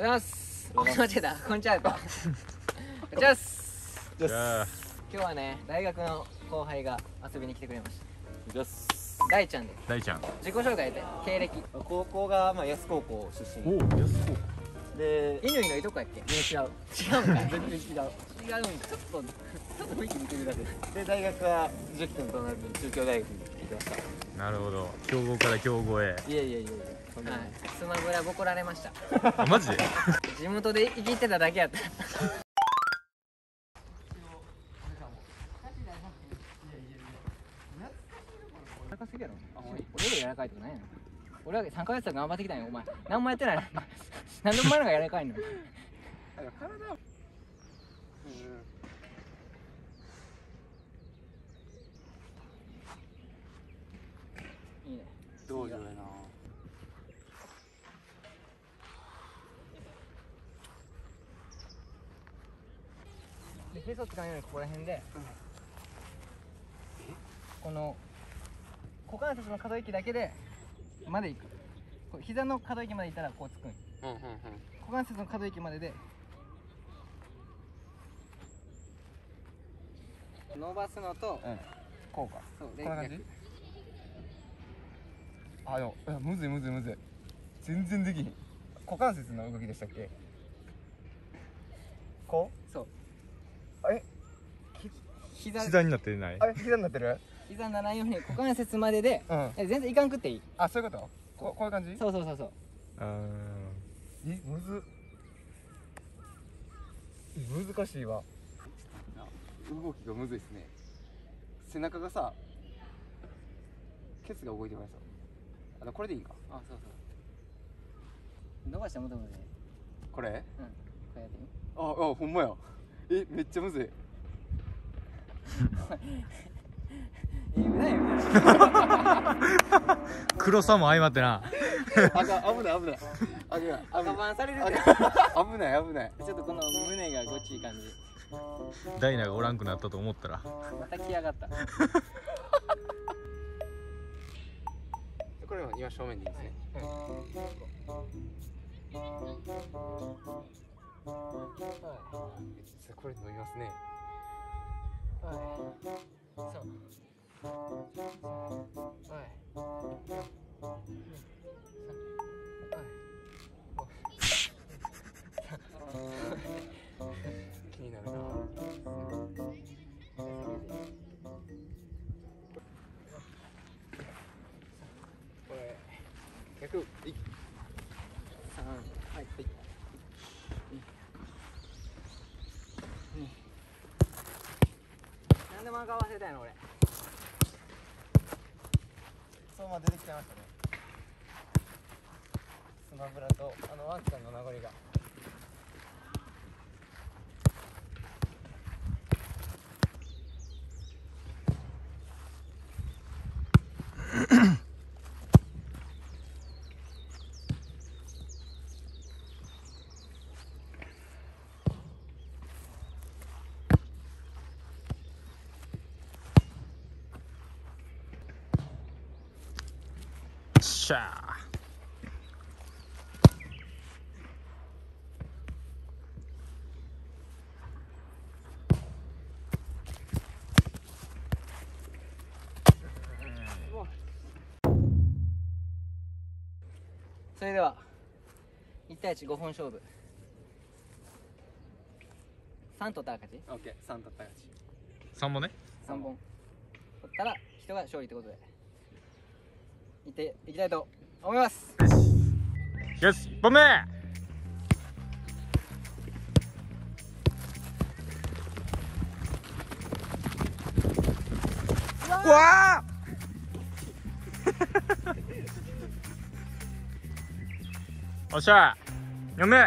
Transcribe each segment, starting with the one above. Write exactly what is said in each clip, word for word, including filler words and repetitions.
ざいます。間違えた。こんにちは。こんにちは。今日はね、大学の後輩が遊びに来てくれました。大ちゃんで。 大ちゃん。 自己紹介で経歴。 高校がまあ安高校出身。 おお、安高校。 で、 乾のいとこやっけ？ 違う。 違うんかい。 全然違う。 違うんか。ちょっとちょっと雰囲気似てるだけで。 で、大学はじゅっくんと同じ中京大学に行きました。 なるほど。強豪から強豪へ。 いやいやいやいや。 はい。スマブラボコられました。 あ、マジで？ 地元で生きてただけやった。高すぎやろ。俺より柔らかいとかないの。俺はさんかげつは頑張ってきたんよ。お前何もやってない。なんでお前のが柔らかいの。 体。 いいね。 どうよやな。 で、へそつかんようにここら辺で、この股関節の可動域だけでまで行く。こう膝の可動域まで行ったらこうつくん。 うんうんうん。 股関節の可動域までで伸ばすのと、 うん。こうか。 そうでこんな感じ逆。 あ、でも、いや、むずいむずいむずい。全然できひん。股関節の動きでしたっけ？こそう。 う？え？ 膝膝になってない。 あれ、膝になってる？ 膝ならんように股関節までで、 うん。 え全然いかんくっていい。 あ、そういうこと？ここういう感じ？ そうそうそうそう。 あえ、むずっ。難しいわ。動きがむずいですね。背中がさ、ケツが動いてますよ。あのこれでいいか。 あ、そうそう。伸ばしたらもともとね。 これ？ うん。こうやってみ。 あ、あ、ほんまや。え、めっちゃむずい。 え、うなよ。 あ。黒さも相まってな。 あかん、危ない危ない。あ、危ない。 カバンされるって。 危ない危ない。 ちょっとこの胸がごっちい感じ。 ダイナがおらんくなったと思ったら。 また来やがった。 これは今正面でいいですね。これ伸びますね。 はい。そう。はい。 気になるな。これ逆い三、はいはい。なんで漫画忘れたんやろ俺。 そのまま出てきちゃいましたね。スマブラとあのワンちゃんの名残が。 しゃあ。 それではいち対いちごほん勝負。さん取ったら勝ち。 オッケー、三取った勝ち。 三本ね。 さんぼん取ったら人が勝利ってことでいっていきたいと思います。 よし、一本目。うわあ。おっしゃ。よんめ。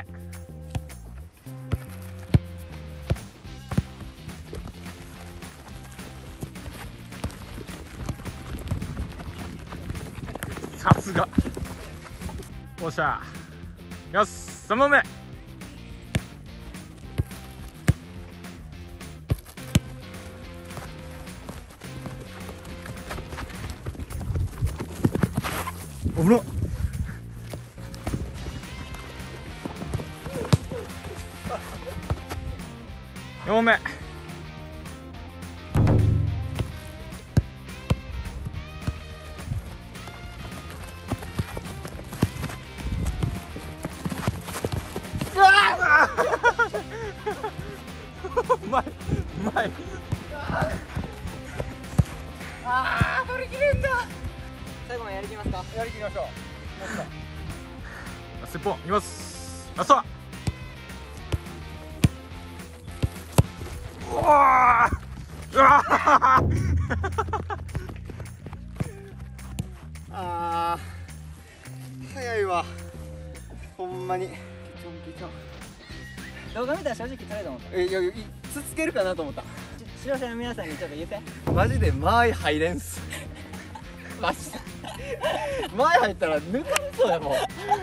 さすが。おっしゃ。よし、さんぼんめ。危なっ。 よんほんめ。うわうまいうまい。 ああ取り切れんだ。最後までやりきりますか。 やりきりましょう。 ラストいっぽんいきます。ラスト。うわーうわあー早いわほんまに。 動画見たら正直取れると思った。 えいやいつつけるかなと思った。 視聴者の皆さんにちょっと言って。 マジで間合い入れんすマジで間合い入ったら抜かれそうやもん。 さ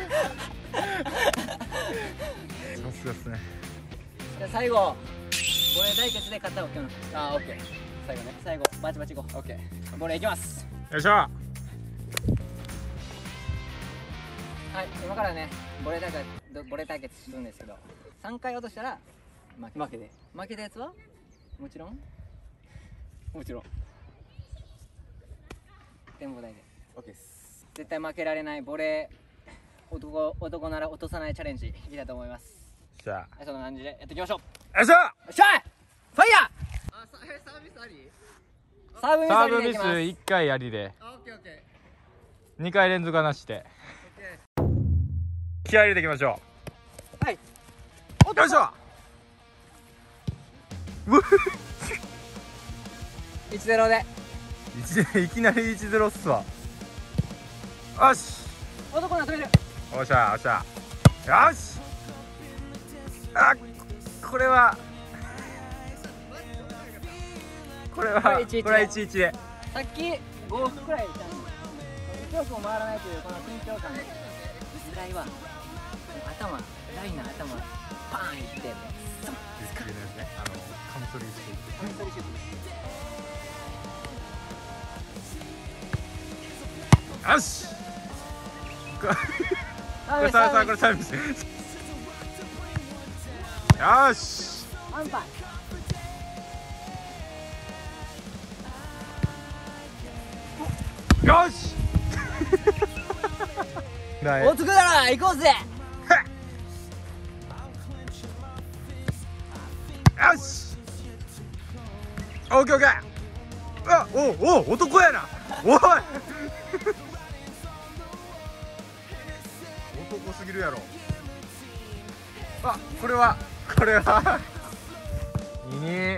すがっすね。 じゃあ最後ボレー対決で勝ったら OK なの。 あーオッケー。最後ね。 最後バチバチいこう。 オッケー。 ボレーいきます。 よいしょ。 はい今からねボレー対決ボレー対決するんですけど、さんかい落としたら負け。 負けで。 負けたやつはもちろんもちろん展望台でオッケーです。 絶対負けられないボレー男男なら落とさないチャレンジいきたいと思います。 じゃはい、そんな感じでやっていきましょう。 あよいしょ。 よっしゃファイヤー。 あさえサービスあり。 サーブミスサーブミありでいきます。 スいっかいありであオッケーオッケーにかい連続はなしでオッケ気合い入れていきましょはい。 う。よいしょ。うっいちゼロでいきなりいちゼロっすわ。よし男なら止める。 おっしゃおっしゃ。よしあこれはこれはこれいちいちこれはいちいちでさっきご往復くらいしたんです。いち往復も回らないというこの緊張感で狙いは頭ライナー頭パーンいってねあのカムソリしていくカミソリシュート。 よしこあれさあさあこれサービスよしアンパンよしだいおつくだら行こうぜ。 よしオッケーオッケー。あおうおう男やなおい男すぎるやろ。あこれはこれはいに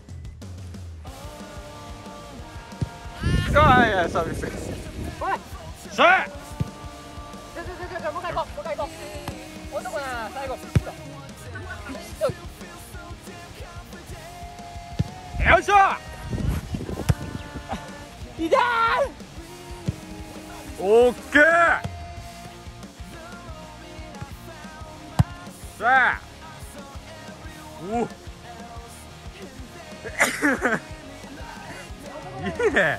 あいやサービスおいさあちょちょちょちょもう一回行こうもう一回行こう。男なら最後ピシッとピシッとよいしょいたー。 オッケーさあおいいね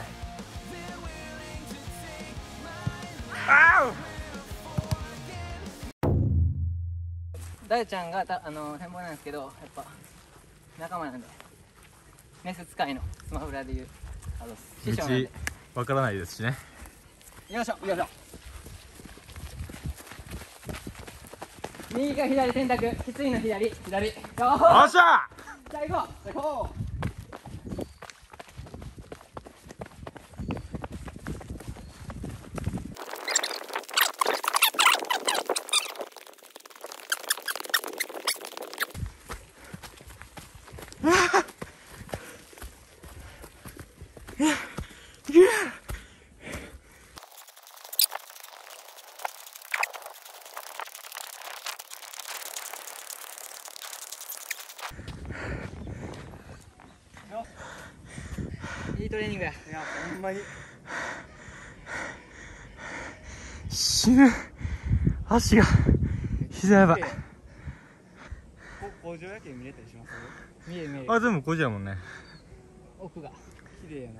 あう大ちゃんがたあの展望なんですけどやっぱ仲間なんでメス使いのスマブラでいうあの師匠なんで道わからないですしね。 よいしょよいしょ。右か左選択。きついの左左。よよっしゃじゃあ行こう行こう。いいトレーニングや。 ー。いやほんまに死ぬ足が膝やばい。 こ工場夜景見れたりします？ 見える見える。 あ全部こじやもんね。 奥が。 綺麗やな。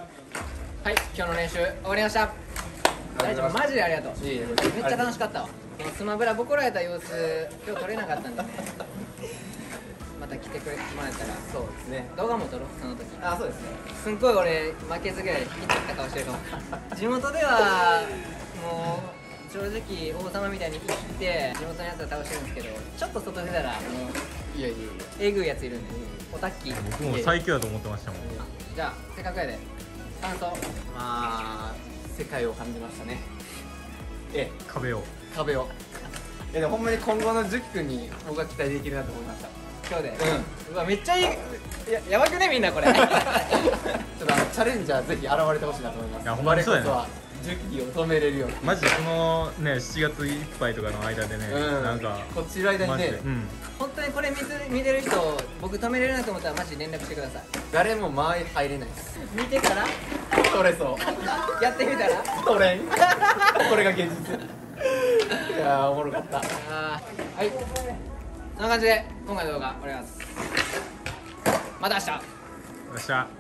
はい今日の練習終わりました。大ちゃんマジでありがとう。めっちゃ楽しかったわ。 スマブラボコられた様子今日撮れなかったんでねまた来てくれもらえたらそうですね。 動画も撮ろうその時。 あ、そうですね。 すんごい俺負けず嫌いで引きつった顔してるかも地元ではもう正直王様みたいに生きて地元のやつは倒してるんですけど、ちょっと外出たらもういやいやいや。 えぐいやついるんで、おたっき僕も最強だと思ってましたもん。 じゃあせっかくやで感想。 まあ世界を感じましたね。ええ、 壁を壁を。えでもほんまに今後のジュキ君に僕は期待できるなと思いました。 今日で、うん、うわめっちゃいい。ややばくねみんなこれちょっとあのチャレンジャーぜひ現れてほしいなと思います。 いやほんまにそうやね。 我こそはジュキを止めれるように。 マジでこのねしちがついっぱいとかの間でね、 うん、 なんかこっちいる間にね、 うん、 本当にこれ見て見てる人僕止めれるなと思ったらマジで連絡してください。 誰も前入れないです。 見てから取れそうやってみたら取れんこれが現実いやーおもろかった。 あーはいそんな感じで今回の動画終わります。また明日。 よっしゃ。